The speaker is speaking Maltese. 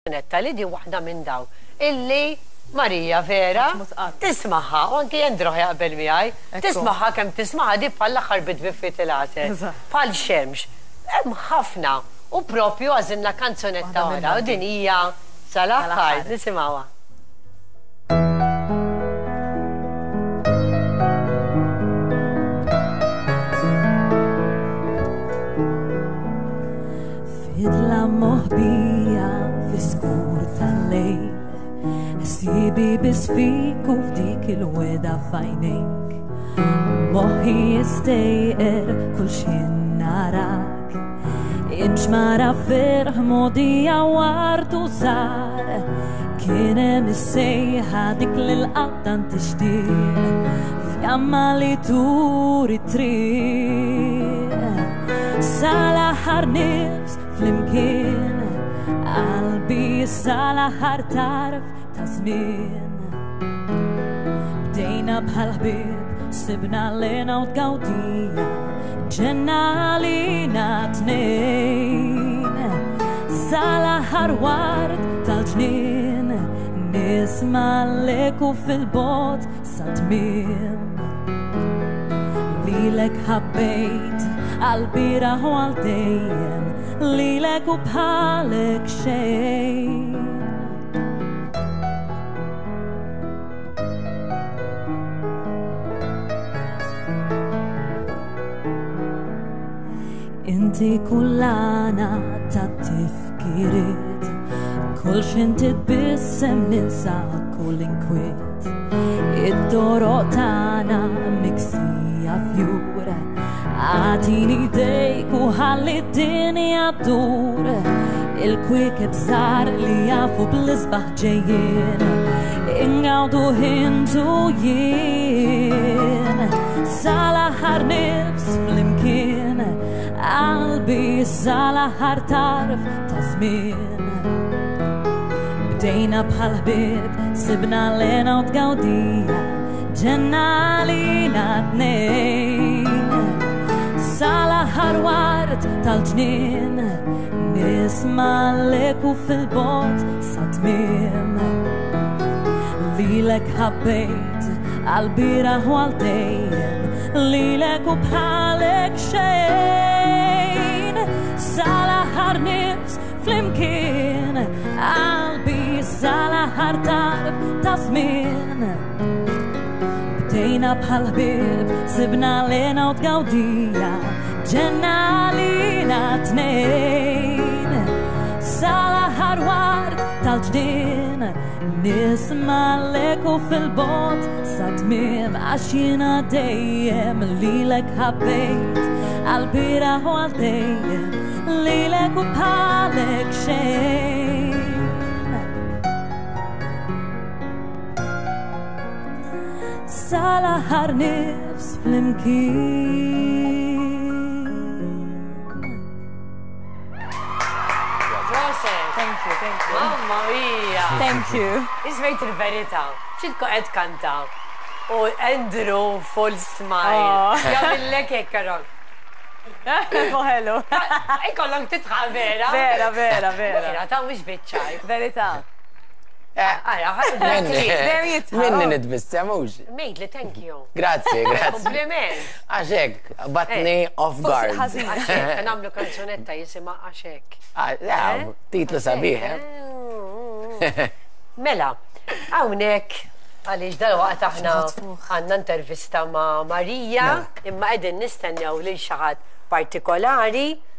Netta li di waħda minn daw. Illi Marija vera tismaħħa, u anki jendroħ jaqbel miħaj, tismaħħa kem tismaħħa di bħal aħħar bidwi fit-tilate, bħal xemx. Hemm ħafna u propju għażilna kanzunetta wara u din hija sal-aħħar nisimgħuha. Fidla moħbija fi skur tal-lejl, sibi bisfik u f'dik il-weda fajnejk, moħi jistejqer kull xin narak, inġmara ferħ modija wartu zar, kienem is-sejħa dik l-qaltan tixtieq, fjamma li turi triq, sal-aħħar nifs flimkien, qalbi sal-aħħar tarf ta' żmien. Bdejna bħal ħbieb, sibna lena u tgawdija, ġenna lina tnejn. Sal-aħħar ward tal-ġnien, nisma' l-eku fil-bot sa tmiem. Lilek ħabbejt għal-bira u għal-dejjem, lilek u bħalek xejn. Inti kullana ta' tifkirit, kull xin titbissem ninsa kull inkwiet, id-doroq tana miksija fjura, għatini dejk u ħalli d-dinja dur, il-kwik bżar li jafu bl-isbaħ ġejjien, ingawdu hintu jien, sal-aħħar nifs flimkien, qalbi sal-aħħar tarf ta' żmien. Bdejna bħal ħbieb, sibna lena u tgawdija, ġenna lina tnejn. Sal-aħħar ward tal-ġnien, nisma' l-eku fil-bot sa tmiem. Lilek ħabbejt għal-bira u għal-dejjem, lilek u bħalek xejn. Sal-aħħar nifs flimkien, qalbi sal-aħħar tarf ta' żmien. Bdejna bħal ħbieb, sibna lena u tgawdija, ġenna lina tnejn. Sal-aħħar ward tal-ġnien, nisma' l-eku fil-bot sa tmiem, għax jiena dejjem lilek ħabbejt, għal-bira u għal-dejjem, lilek u bħalek xejn. Sal-aħħar nifs flimkien. Thank you. Mamma mia. Thank you. Ismejt il-verita. ċidko għed kanta. U Andrew full smile. Jamillek ekkarok. Moħelu. Ikollok titħa vera. Vera. Vera, ta' mux bitċaj. Verita. Minni nitbissa, mux. Mejt li thank you. Grazie. Kompliment. Għaxek, batni off guard. Għaxek, namlu kanzunetta jisima għaxek. Titlu sabiħ. Mela, għawnek, għalix dal-waqt aħna għanna intervista ma' Marija, imma għedin nistennew li xaħat partikolari